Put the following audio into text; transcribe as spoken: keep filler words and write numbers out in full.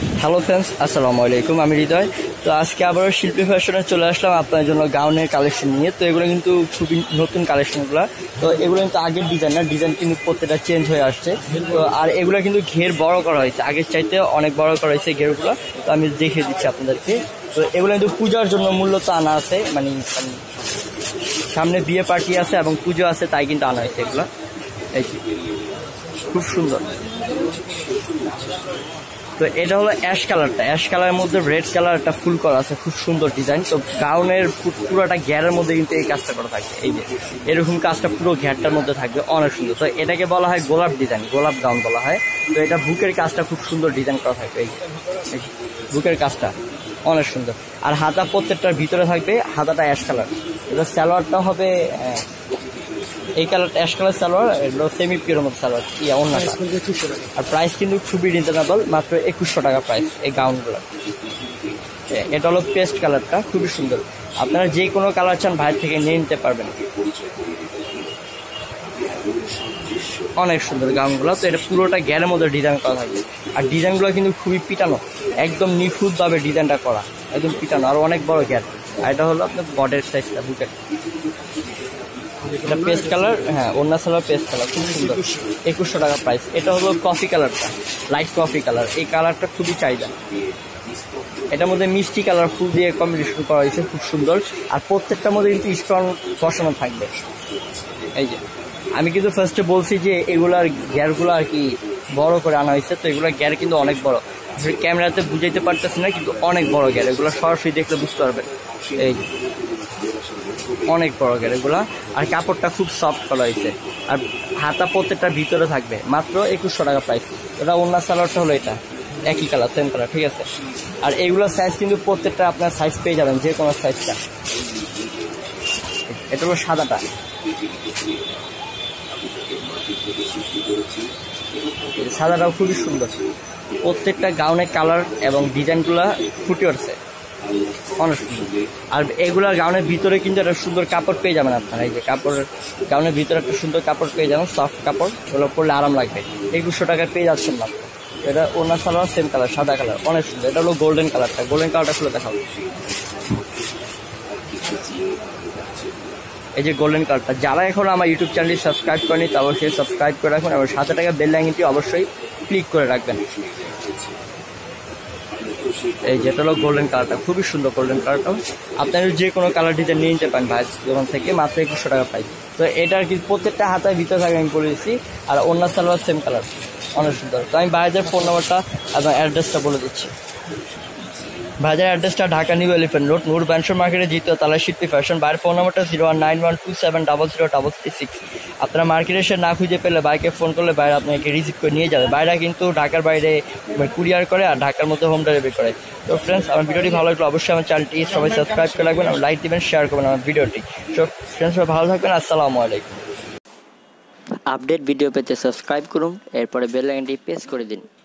Hello friends, আসসালামু আলাইকুম। আমি হৃদয়। তো আজকে আবারও শিল্পী ফ্যাশনে চলে আসলাম আপনার জন্য গাউনের কালেকশন নিয়ে। তো এগুলো কিন্তু খুবই নতুন কালেকশনগুলো। তো এগুলো কিন্তু আগের ডিজাইন না, ডিজাইন কিন্তু প্রত্যেকটা চেঞ্জ হয়ে আসছে। তো আর এগুলো কিন্তু ঘের বড় করা হয়েছে, আগের চাইতে অনেক বড় করা হয়েছে ঘেরগুলো। তো আমি দেখিয়ে দিচ্ছি আপনাদেরকে। তো এগুলো কিন্তু পূজার জন্য মূলত আনা আছে, মানে সামনে বিয়ে পার্টি আছে এবং পুজো আছে, তাই কিন্তু আনা হয়েছে এগুলো। এই খুব সুন্দর। তো এটা হলো অ্যাশ কালারটা, অ্যাশ কালারের মধ্যে রেড কালার একটা ফুল করা আছে, খুব সুন্দর ডিজাইন। তো গাউনের পুরোটা ঘেরের মধ্যে কিন্তু এই কাজটা করা থাকবে। এই যে এরকম কাজটা পুরো ঘেরটার মধ্যে থাকবে, অনেক সুন্দর। তো এটাকে বলা হয় গোলাপ ডিজাইন, গোলাপ গাউন বলা হয়। তো এটা বুকের কাজটা খুব সুন্দর ডিজাইন করা থাকবে। এই বুকের কাজটা অনেক সুন্দর। আর হাতা প্রত্যেকটার ভিতরে থাকবে, হাতাটা অ্যাশ কালার। এটা সালোয়ারটা হবে এই কালার, অ্যাশ কালার সালোয়ার, এগুলো সেমি পিওর মতো সালোয়ার। ইয়া অন্যটা। আর প্রাইস কিন্তু খুবই রিজনেবল, মাত্র একুশশো টাকা প্রাইস এই গাউনগুলো। এটা হলো পেস্ট কালারটা, খুবই সুন্দর। আপনারা যে কোনো কালার চান বাইরে থেকে নিয়ে নিতে পারবেন, অনেক সুন্দর গাউনগুলো। তো এটা পুরোটা গ্যারের মধ্যে ডিজাইন করা থাকবে। আর ডিজাইনগুলো কিন্তু খুবই পিটানো, একদম নিখুঁতভাবে ডিজাইনটা করা, একদম পিটানো। আর অনেক বড় গ্যার। আর এটা হলো আপনার বডির সাইজটা, বুকের। এটা পেস্ট কালার, হ্যাঁ অন্য সালোয়ার পেস্ট কালার, খুব সুন্দর। একুশশো টাকা প্রাইস। এটা হলো কফি কালারটা, লাইট কফি কালার। এই কালারটা খুবই চাহিদা। এটার মধ্যে মিষ্টি কালার ফুল দিয়ে কম্বিনেশন করা হয়েছে, খুব সুন্দর। আর প্রত্যেকটার মধ্যে কিন্তু স্টোন বসানো থাকবে। এই যে আমি কিন্তু ফার্স্টে বলছি যে এগুলার গ্যারগুলো আর কি বড় করে আনা হয়েছে। তো এগুলোর গ্যার কিন্তু অনেক বড়, ক্যামেরাতে বুঝাইতে পারতেছি না, কিন্তু অনেক বড় গ্যার। এগুলো সরাসরি দেখলে বুঝতে পারবেন। এই অনেক বড় গ্যার এগুলা। আর কাপড়টা খুব সফট করা হয়েছে। আর হাতা প্রত্যেকটার ভিতরে থাকবে, মাত্র একুশশো টাকা প্রাইস। এটা অন্য সালোয়ারটা হলো এটা একই কালার, সেম কালার, ঠিক আছে। আর এইগুলোর সাইজ কিন্তু প্রত্যেকটা আপনার সাইজ পেয়ে যাবেন, যে কোনো সাইজটা। এটা হলো সাদাটা, সাদাটাও খুবই সুন্দর। প্রত্যেকটা গাউনের কালার এবং ডিজাইনগুলা ফুটে উঠছে, অনেক সুন্দর। আর এগুলার গাউনের ভিতরে কিন্তু একটা সুন্দর কাপড় পেয়ে যাবেন আপনারা। এই যে কাপড়ের গাউনের ভিতরে একটা সুন্দর কাপড় পেয়ে যাবেন, সফট কাপড়, ওগুলো পরলে আরাম লাগবে। একুশশো টাকায় পেয়ে যাচ্ছেন মাত্র। এটা ওনার সালোয়ার সেম কালার, সাদা কালার, অনেক সুন্দর। এটা হলো গোল্ডেন কালারটা, গোল্ডেন কালারটা খুলে দেখাবো। এই যে গোল্ডেন কালারটা, যারা এখন আমার ইউটিউব চ্যানেলটি সাবস্ক্রাইব করেনি তা অবশ্যই সাবস্ক্রাইব করে রাখুন এবং সাথে টাকা বেল আইকনটি অবশ্যই ক্লিক করে রাখবেন। এই যেটা হলো গোল্ডেন কালারটা, খুবই সুন্দর গোল্ডেন কালারটাও। আপনারা যে কোনো কালার ডিজাইন নিয়ে নিতে পারেন ভাই দোকান থেকে, মাত্র একুশশো টাকা প্রাইস। তো এটার কি প্রত্যেকটা হাতায় ভিতরে থাকে আমি বলে দিচ্ছি। আর অন্য সালোয়ার সেম কালার, অনেক সুন্দর। তো আমি ভাইদের ফোন নাম্বারটা এবং অ্যাড্রেসটা বলে দিচ্ছি। ভাইদের অ্যাড্রেসটা Dhaka new elephant road, Noor mansion মার্কেটে দ্বিতীয় তলায় শিল্পী ফ্যাশন। বাইরের ফোন নাম্বারটা zero one nine one two seven double zero double three six. আপনারা মার্কেটে এসে না খুঁজে পেলে বাইকে ফোন করলে বাইরে আপনাকে রিসিভ করে নিয়ে যাবে। বাইরে কিন্তু ঢাকার বাইরে কুরিয়ার করে আর ঢাকার মধ্যে হোম ডেলিভারি করে। তো ফ্রেন্ডস, আমার ভিডিওটি ভালো লাগলো অবশ্যই আমার চ্যানেলটি সবাই সাবস্ক্রাইব করে রাখবেন, লাইক দিবেন, শেয়ার করবেন আমার ভিডিওটি। তো ফ্রেন্ডস, সবাই ভালো থাকবেন, আসসালামু আলাইকুম। আপডেট ভিডিও পেতে সাবস্ক্রাইব করুন, এরপরে বেল আইকনটি প্রেস করে দিন।